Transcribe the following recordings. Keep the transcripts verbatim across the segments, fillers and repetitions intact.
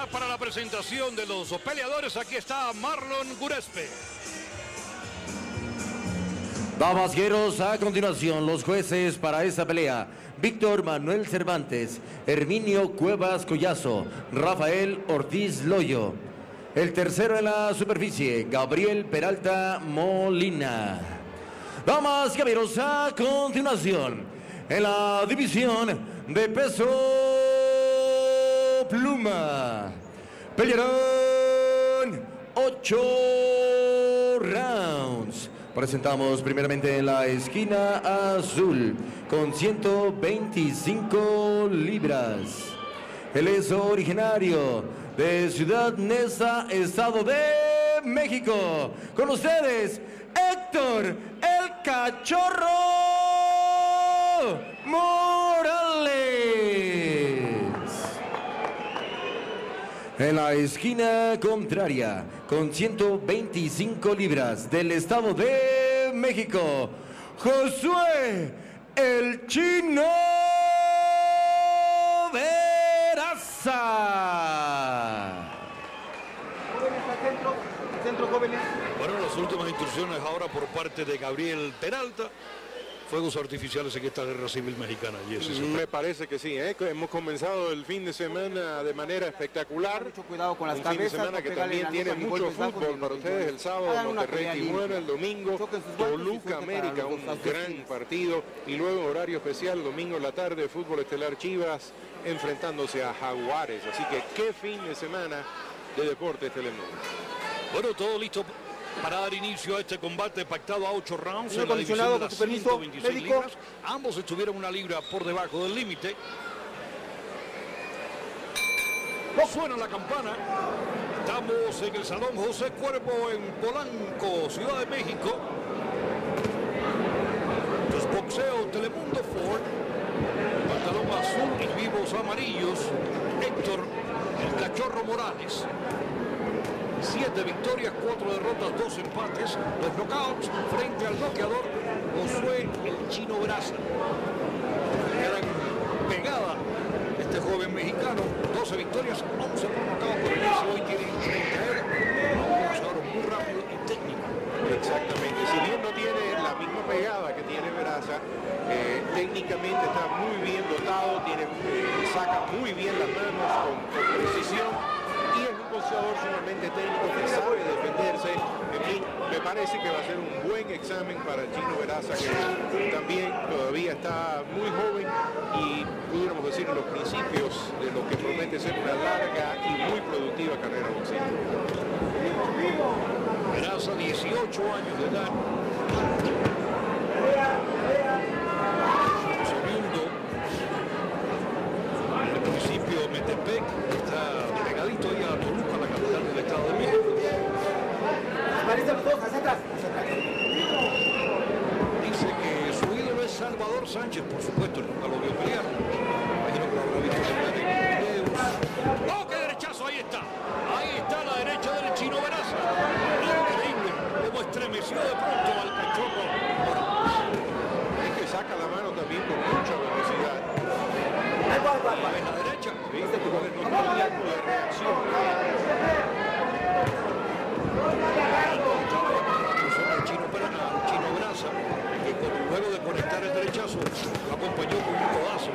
lista para la presentación de los peleadores. Aquí está Marlon Gurespe. Damas y caballeros, a continuación los jueces para esta pelea: Víctor Manuel Cervantes, Herminio Cuevas Collazo, Rafael Ortiz Loyo. El tercero en la superficie, Gabriel Peralta Molina. Damas y caballeros, a continuación en la división de peso pluma, pelearán ocho rounds. Presentamos primeramente en la esquina azul con ciento veinticinco libras. Él es originario de Ciudad Neza, Estado de México. Con ustedes, Héctor El Cachorro Morales. En la esquina contraria, con ciento veinticinco libras, del Estado de México, Josué El Chino Veraza. Centro, centro jóvenes. Bueno, las últimas instrucciones ahora por parte de Gabriel Peralta. Fuegos artificiales en esta guerra civil mexicana. Yes, Me parece que sí, ¿eh? Hemos comenzado el fin de semana de manera espectacular. Mucho cuidado con las un cabezas. fin de semana que también tiene mucho fútbol para ustedes. El sábado Monterrey Tijuana, el domingo Toluca América, un gran partido. Y luego horario especial, domingo en la tarde, fútbol estelar Chivas enfrentándose a Jaguares. Así que qué fin de semana de deportes Telemundo. Bueno, todo listo para dar inicio a este combate pactado a ocho rounds Señor en la división de las permiso, ciento veintiséis médico. libras. Ambos estuvieron una libra por debajo del límite. Suena la campana. Estamos en el Salón José Cuervo en Polanco, Ciudad de México. Los boxeo Telemundo Ford. Pantalón azul y vivos amarillos. Héctor El Cachorro Morales. Siete victorias, cuatro derrotas, dos empates, dos knockouts frente al noqueador Josué El Chino Veraza. Gran pegada este joven mexicano, doce victorias, once por nocaut por inicio. Hoy tiene frente a él un boxeador muy rápido y técnico. Exactamente, si bien no tiene la misma pegada que tiene Veraza, eh, técnicamente está muy bien dotado, tiene, eh, saca muy bien las manos con, con precisión. Y es un boxeador sumamente técnico que sabe defenderse. En fin, me parece que va a ser un buen examen para el Chino Veraza, que también todavía está muy joven y pudiéramos decir en los principios de lo que promete ser una larga y muy productiva carrera boxística. Veraza, dieciocho años de edad. Segundo, el municipio de Metepec, está pegadito ahí a Toluca, la capital del Estado de México. Dice que su ídolo es Salvador Sánchez, por supuesto, nunca lo vio pelear. Imagino que lo habrá visto en videos. ¡Oh, qué derechazo! Ahí está. Ahí está la derecha del Chino Veraza. Increíble cómo estremeció de pronto al Cachorro Morales. Es que saca la mano también con mucha velocidad. ¿La ven la derecha? Sí, no tiempo de reacción. El Chino Perana, el Chino Veraza, que con, luego de conectar el derechazo lo acompañó con un codazo.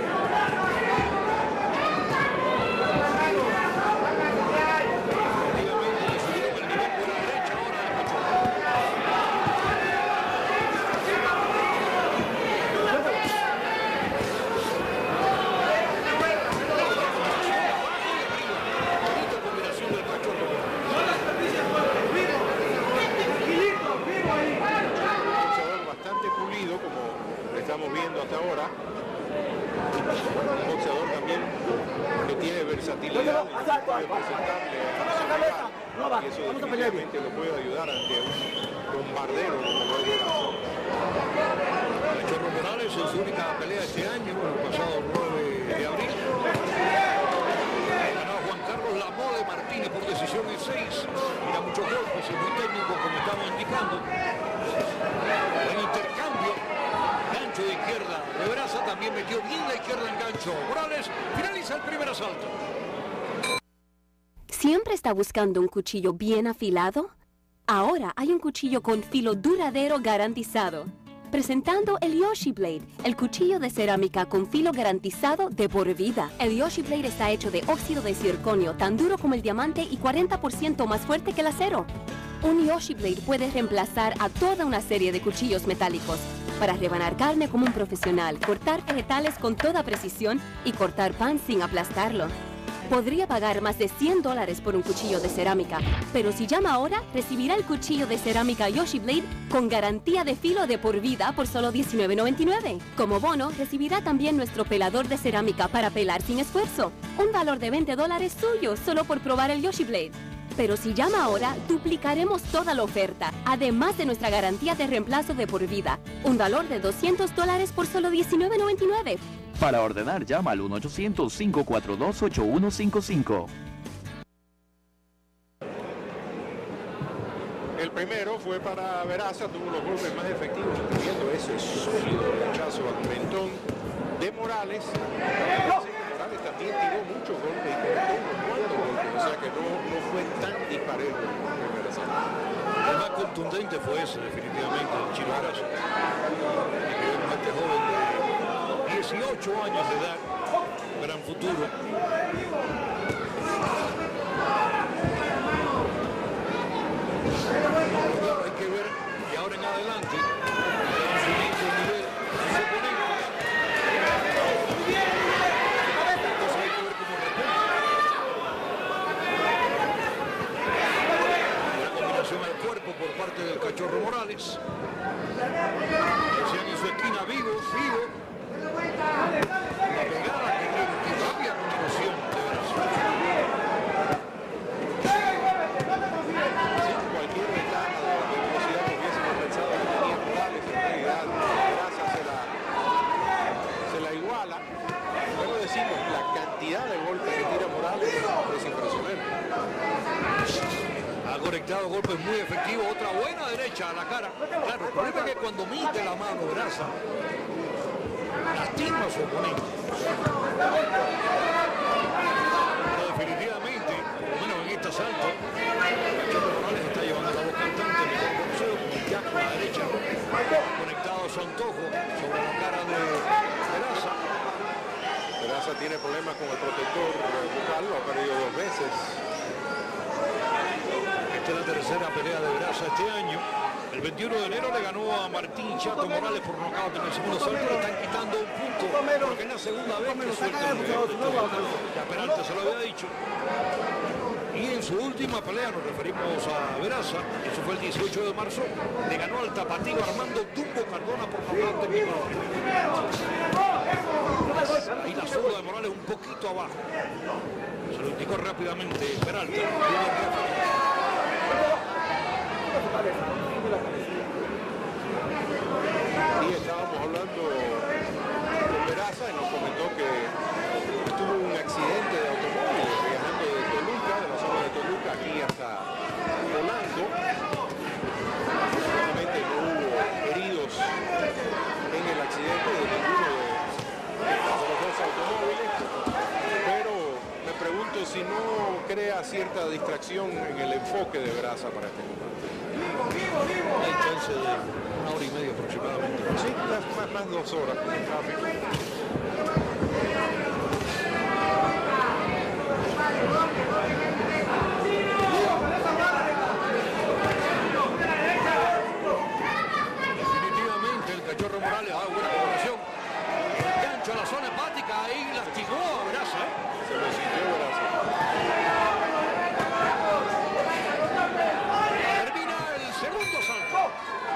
Efectivamente, le subieron el nivel por la derecha ahora al Cachorro. Bonita combinación del Cachorro. Bastante pulido, como estamos viendo hasta ahora. Un boxeador también que tiene versatilidad, que puede presentarle a y eso definitivamente lo puede ayudar ante un bombardero como lo es Veraza. Cachorro Morales en su única pelea este año, el pasado nueve de abril. Ganó a Juan Carlos Lamole Martínez por decisión en seis. Mira, muchos golpes y muy técnico, como estamos indicando. En intercambio, gancho de izquierda de Veraza, también metió bien la izquierda en gancho. Morales finaliza el primer asalto. ¿Siempre está buscando un cuchillo bien afilado? Ahora hay un cuchillo con filo duradero garantizado. Presentando el Yoshi Blade, el cuchillo de cerámica con filo garantizado de por vida. El Yoshi Blade está hecho de óxido de circonio, tan duro como el diamante y cuarenta por ciento más fuerte que el acero. Un Yoshi Blade puede reemplazar a toda una serie de cuchillos metálicos para rebanar carne como un profesional, cortar vegetales con toda precisión y cortar pan sin aplastarlo. Podría pagar más de cien dólares por un cuchillo de cerámica, pero si llama ahora, recibirá el cuchillo de cerámica Yoshi Blade con garantía de filo de por vida por solo diecinueve noventa y nueve. Como bono, recibirá también nuestro pelador de cerámica para pelar sin esfuerzo, un valor de veinte dólares suyo solo por probar el Yoshi Blade. Pero si llama ahora, duplicaremos toda la oferta, además de nuestra garantía de reemplazo de por vida, un valor de doscientos dólares por solo diecinueve noventa y nueve. Para ordenar, llama al uno ochocientos, cinco cuatro dos, ocho uno cinco cinco. El primero fue para Veraza, tuvo los golpes más efectivos, incluyendo ese sólido rechazo al mentón de Morales. Morales también tiró muchos golpes y conectó unos cuantos golpes, o sea que no, no fue tan disparejo el Veraza. El más contundente fue ese, definitivamente, el Chino Veraza. Este joven de dieciocho años de edad, gran futuro. Hay que ver que ahora en adelante van subiendo el nivel sus oponentes. Entonces hay que ver cómo responde. Una combinación al cuerpo por parte del Cachorro Morales. Decían en su esquina vivo, vivo. La pegada que tiene, que cambia con emoción de Veraza. Sin cualquier ventaja de, de velocidad que hubiésemos pensado que tenía Morales, en realidad Veraza se la, se la iguala. Luego decimos, la cantidad de golpes que tira Morales es impresionante. Ha conectado golpes muy efectivos, otra buena derecha a la cara. Claro, el problema es que cuando mete la mano Veraza, lastima a su oponente. Pero definitivamente, por lo menos en este asalto, Cachorro Morales está llevando la voz cantante, mejor boxeo, con el jack a la derecha, conectado a su antojo sobre la cara de Veraza. Veraza tiene problemas con el protector bucal, lo ha perdido dos veces. Esta es la tercera pelea de Veraza este año. El veintiuno de enero le ganó a Martín Chato Morales por nocaut en el segundo asalto. Le están quitando un punto porque es la segunda vez que suelta el movimiento. Ya Peralta se lo había dicho. Y en su última pelea, nos referimos a Veraza, eso fue el dieciocho de marzo, le ganó al tapatío Armando Dumbo Cardona por nocaut en micro. Y la zurda de Morales un poquito abajo. Se lo indicó rápidamente Peralta. Y estábamos hablando con Veraza y nos comentó que tuvo un accidente de automóvil viajando de Toluca, de la zona de Toluca aquí hasta Polanco. Afortunadamente no hubo heridos en el accidente de ninguno de, de los dos automóviles, pero me pregunto si no crea cierta distracción en el enfoque de Veraza para este combate. Hay chance de una hora y media aproximadamente. Sí, más, más, más dos horas con el tráfico. Definitivamente el Cachorro Morales ha dado buena colocación. Gancho a la zona hepática, ahí lastimó a Veraza. ¿eh? Se lo sintió Veraza. Termina el segundo salto.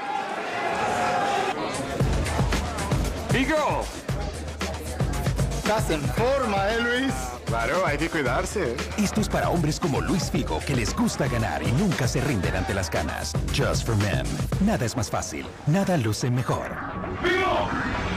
¡Figo! Estás en forma, ¿eh, Luis? Claro, hay que cuidarse. Esto es para hombres como Luis Figo, que les gusta ganar y nunca se rinden ante las canas. Just for Men. Nada es más fácil. Nada luce mejor. ¡Figo!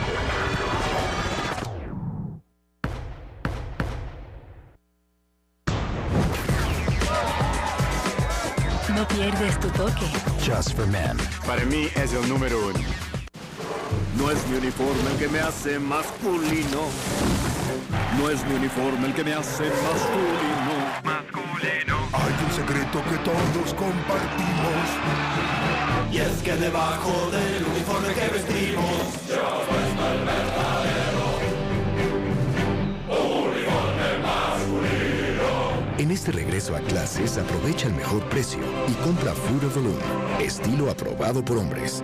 No pierdes tu toque. Just for Men. Para mí es el número uno. No es mi uniforme el que me hace masculino. No es mi uniforme el que me hace masculino. Masculino. Hay un secreto que todos compartimos. Y es que debajo del uniforme que vestimos, llevamos puesto el verdadero uniforme masculino. En este regreso a clases, aprovecha el mejor precio y compra Fruit of the Loom, estilo aprobado por hombres.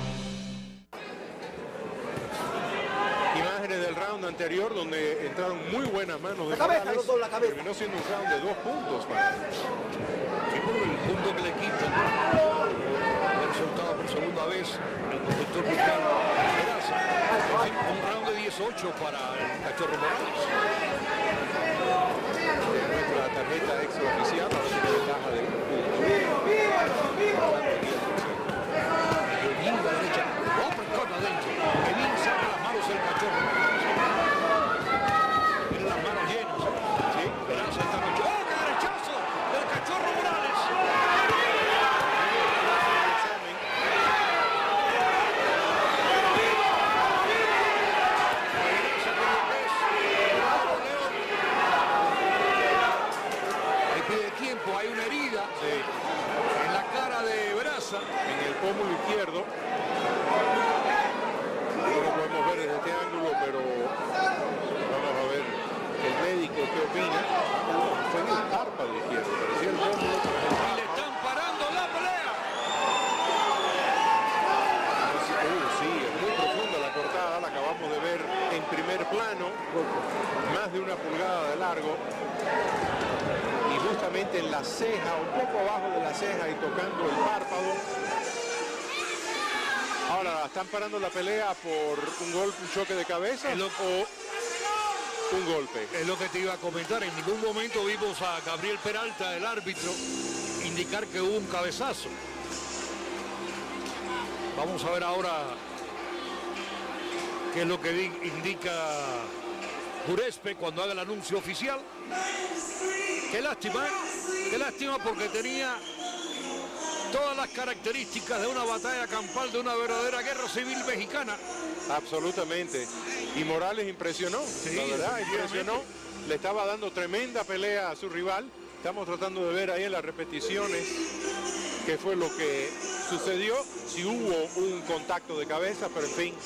Imágenes del round anterior donde entraron muy buenas manos de La cabeza, Morales. los dos, la cabeza. Terminó siendo un round de dos puntos para Y por el punto que le quitan el resultado por segunda vez el conductor mexicano Peraza. En fin, un round de dieciocho para el Cachorro Morales. nuestra tarjeta extraoficial. Ahora tiene ventaja de un punto. Yoyin a la derecha, uppercut adentro. Que bien saca las manos el Cachorro Morales. Tiene las manos llenas. Sí, Peraza esta noche. ¡Oh, qué derechazo del Cachorro Morales! Ahí pide tiempo, hay una herida Sí. en la cara de Peraza. En el pómulo izquierdo. No lo podemos ver desde este ángulo, pero vamos a ver el médico qué opina. Fue en el párpado izquierdo, parecía el pómulo. Y le están parando la pelea. Uh, sí, es muy profunda la cortada, la acabamos de ver en primer plano, más de una pulgada de largo. Y justamente en la ceja, un poco abajo de la ceja y tocando el párpado. Ahora, ¿están parando la pelea por un golpe, un choque de cabeza Es lo- o un golpe? Es lo que te iba a comentar. En ningún momento vimos a Gabriel Peralta, el árbitro, indicar que hubo un cabezazo. Vamos a ver ahora qué es lo que di- indica Jurespe cuando haga el anuncio oficial. Qué lástima, ¿eh? Qué lástima porque tenía todas las características de una batalla campal, de una verdadera guerra civil mexicana. Absolutamente. Y Morales impresionó, Sí, la verdad, definitivamente. impresionó. Le estaba dando tremenda pelea a su rival. Estamos tratando de ver ahí en las repeticiones qué fue lo que sucedió, si hubo un contacto de cabeza, pero en fin.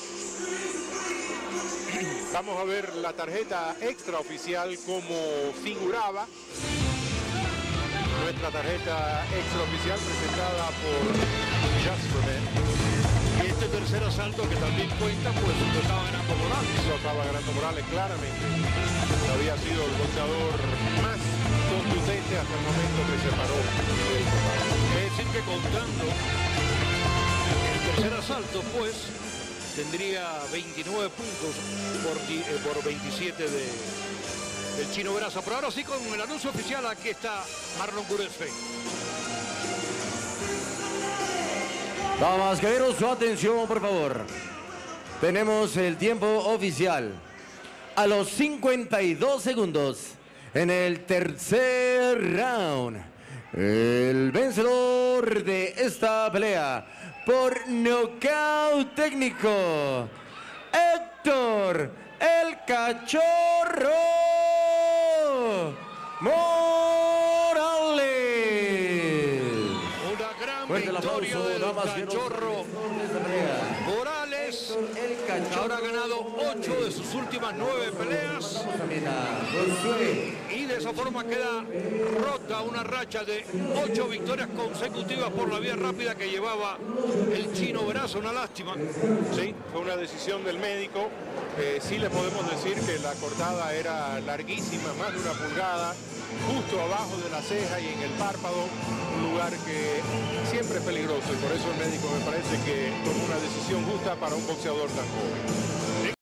Vamos a ver la tarjeta extraoficial como figuraba. Nuestra tarjeta extraoficial presentada por Just for Men. Y este tercer asalto que también cuenta, pues lo estaba ganando Morales. Lo estaba ganando Morales claramente. Había sido el boxeador más contundente hasta el momento que se paró del combate. Es decir que contando el tercer asalto, pues tendría veintinueve puntos por, di- eh, por veintisiete de, del Chino Peraza. Pero ahora sí, con el anuncio oficial, aquí está Marlon Jurespe. Damas, caballeros, su atención, por favor. Tenemos el tiempo oficial. A los cincuenta y dos segundos, en el tercer round, el vencedor de esta pelea por nocaut técnico, Héctor el Cachorro Morales. Una gran Fuerte el victoria aplauso, del damas, caballeros, Cachorro de esta pelea. Morales. Ahora ha ganado ocho de sus últimas nueve peleas. Y de esa forma queda rota una racha de ocho victorias consecutivas por la vía rápida que llevaba el Chino Peraza. Una lástima. Sí, fue una decisión del médico. Eh, sí le podemos decir que la cortada era larguísima, más de una pulgada, justo abajo de la ceja y en el párpado, un lugar que siempre es peligroso y por eso el médico me parece que tomó una decisión justa para un boxeador tan joven.